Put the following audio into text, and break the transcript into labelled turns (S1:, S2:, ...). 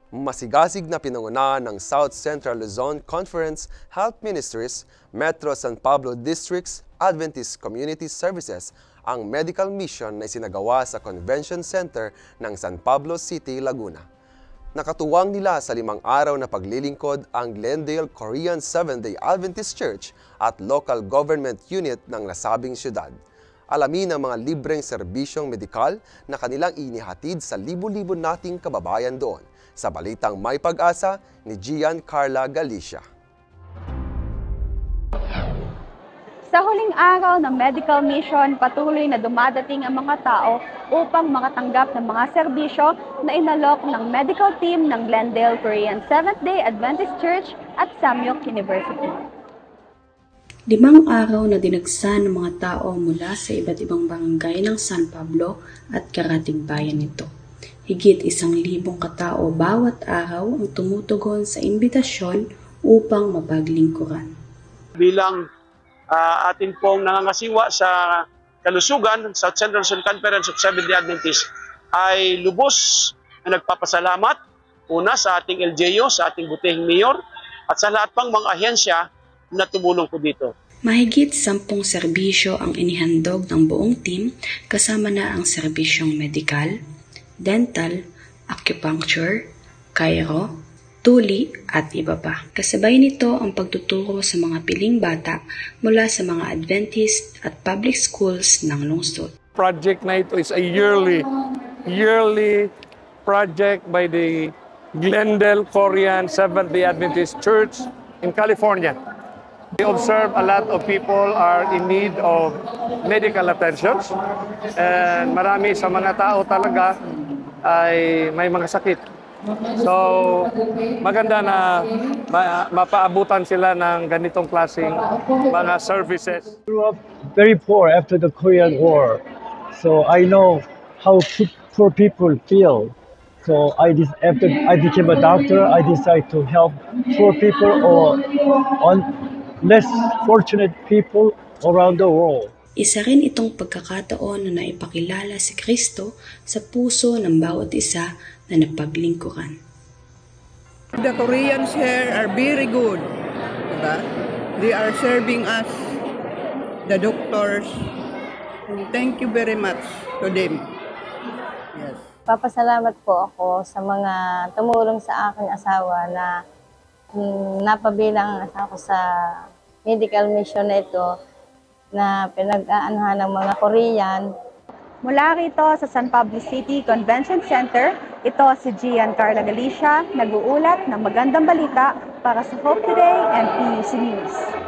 S1: Masigasig na pinangunahan ng South Central Luzon Conference Health Ministries, Metro San Pablo District's Adventist Community Services ang medical mission na isinagawa sa Convention Center ng San Pablo City, Laguna. Nakatuwang nila sa 5 araw na paglilingkod ang Glendale Korean Seventh-day Adventist Church at local government unit ng nasabing syudad. Alamin ang mga libreng serbisyong medikal na kanilang inihatid sa libo-libo nating kababayan doon sa balitang May Pag-asa ni Giancarla Galicia.
S2: Sa huling araw ng medical mission, patuloy na dumadating ang mga tao upang makatanggap ng mga serbisyo na inalok ng medical team ng Glendale Korean Seventh-day Adventist Church at Samyuk University.
S3: 5 araw na dinagsa ng mga tao mula sa iba't ibang barangay ng San Pablo at karatig bayan nito. Higit 1,000 katao bawat araw ang tumutugon sa imbitasyon upang mapaglingkuran.
S4: Bilang atin pong nangangasiwa sa kalusugan, South Central Luzon Conference of Seventh-day Adventists ay lubos na nagpapasalamat una sa ating LGU, sa ating butihing mayor at sa lahat pang mga ahensya na tumulong po dito.
S3: Mahigit 10 serbisyo ang inihandog ng buong team kasama na ang serbisyong medikal, dental, acupuncture, chiro, tuli at iba pa. Kasabay nito ang pagtuturo sa mga piling bata mula sa mga Adventist at public schools ng lungsod.
S5: Project na ito is a yearly project by the Glendale Korean Seventh-day Adventist Church in California. We observe a lot of people are in need of medical attentions and marami sa mga tao talaga ay may mga sakit. So, maganda na mapaabutan sila ng ganitong klaseng mga services.
S6: I grew up very poor after the Korean War, so I know how poor people feel. So after I became a doctor, I decided to help poor people or less fortunate people around the world.
S3: Isa rin itong pagkakataon na naipakilala si Kristo sa puso ng bawat isa na napaglingkuran.
S7: The Koreans here are very good. Diba? They are serving us, the doctors. And thank you very much to them. Yes.
S8: Papasalamat po ako sa mga tumulong sa aking asawa na napabilang ako sa medical mission na ito na pinag-aanuhan ng mga Korean.
S2: Mula rito sa San Pablo City Convention Center, ito si Giancarla Galicia, nag-uulat ng magandang balita para sa Hope Today and PUC News.